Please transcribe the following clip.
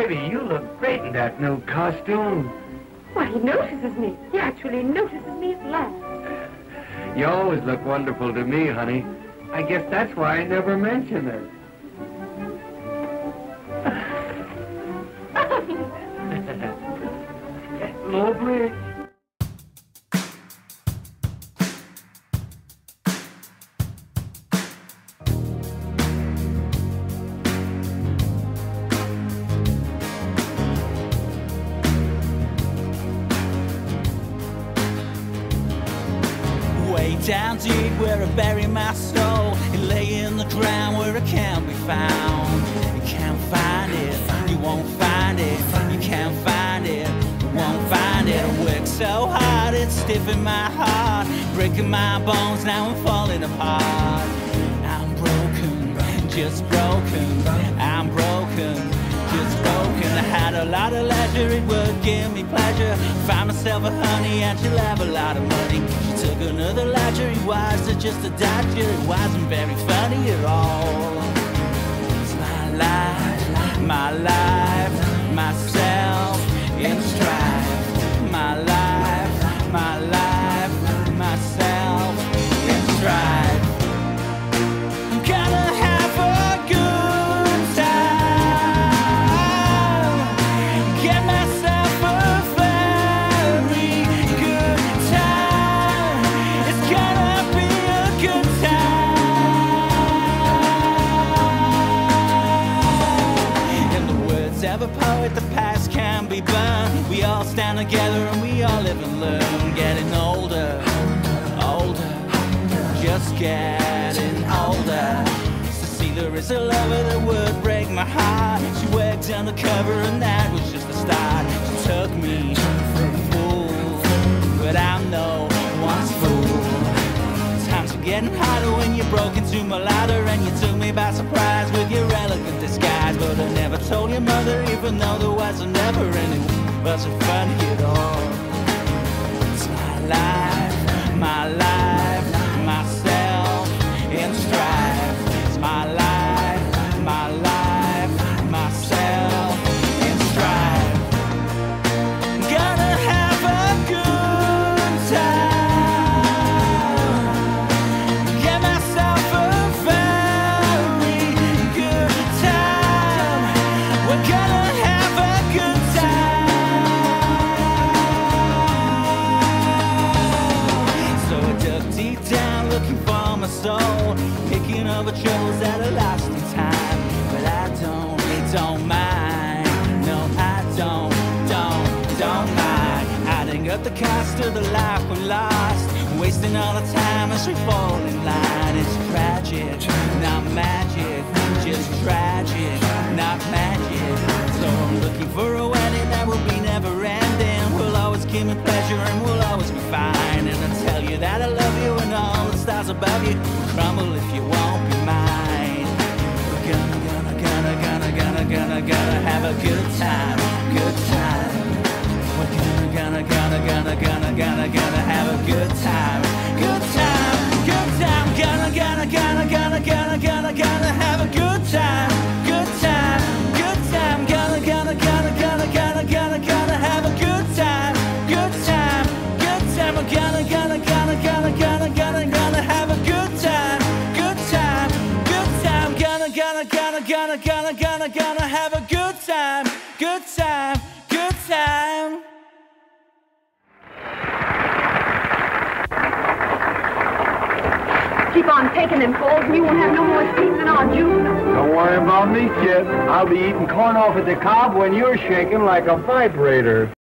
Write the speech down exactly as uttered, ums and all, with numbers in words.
baby, you look great in that new costume. Why, he notices me. He actually notices me at last. You always look wonderful to me, honey. I guess that's why I never mention it. Low bridge. Way down deep where I bury my soul, it lay in the ground where it can't be found. You can't find it, you won't find it. You can't find it, you won't find it. I work so hard, it's stiff in my heart, breaking my bones, now I'm falling apart. I'm broken, just broken. I'm broken, just broken. I had a lot of leisure, it would give me pleasure. Found myself a honey and she'll have a lot of money. She took another lodger, he was just a dodger. It wasn't very funny at all. It's my life, my life, myself in strife. My life, my life, myself in strife. I'm gonna have a good time, get myself a very good time. It's gonna be a good time. In the words of a poet, the past can be burned. We all stand together and we all live and learn. Getting older, older, just getting older. Cecilia is a lover that would break my heart. She worked undercover and that was just the start. She took me for a fool, but I'm no one's fool. Times are getting harder when you broke into my ladder and you took me by surprise with your elegant disguise. But I never told your mother, even though there was a never ending. Wasn't funny at all. It's my life, my life, myself in strife. It's my life, my life, myself in strife. I'm gonna have a good time, get myself a very good time. We're gonna have a good time. So I dug deep down looking for my soul, picking over troubles that are lost in time. But I don't, don't mind. No, I don't, don't, don't mind. Adding up the cost of the life we lost, wasting all the time as we fall in line. It's tragic, not magic, just tragic, not magic. So I'm looking for a wedding that will be never ending. Will always give me pleasure and we'll always be fine. And I tell you that I love you and all the stars above you will crumble if you won't be mine. We're gonna, gonna, gonna, gonna, gonna, gonna, gonna have a good time, good time. We're gonna, gonna, gonna, gonna, gonna, gonna, gonna have a good time, good time, good time. Gonna, gonna, gonna, gonna, gonna, gonna, gonna have a good time, good time, good time. Gonna, gonna, gonna, gonna, gonna, gonna, gonna have a good time, good time, good time. We're gonna, gonna, gonna, gonna, gonna, gonna, gonna have a good time, good time, good time. Gonna, gonna, gonna, gonna, gonna, gonna, gonna have a good time, good time, good time. Keep on taking them falls and you won't have no more seats in our juice. Don't worry about me, kid. I'll be eating corn off at the cob when you're shaking like a vibrator.